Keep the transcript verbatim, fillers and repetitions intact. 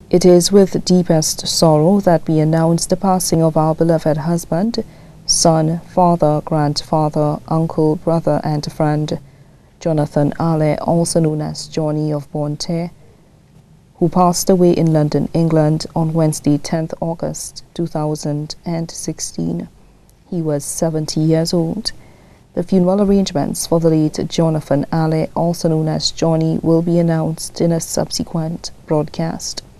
It is with deepest sorrow that we announce the passing of our beloved husband, son, father, grandfather, uncle, brother, and friend, Jonathan Ale, also known as Johnny of Bonte, who passed away in London, England on Wednesday, tenth August two thousand sixteen. He was seventy years old. The funeral arrangements for the late Jonathan Ale, also known as Johnny, will be announced in a subsequent broadcast.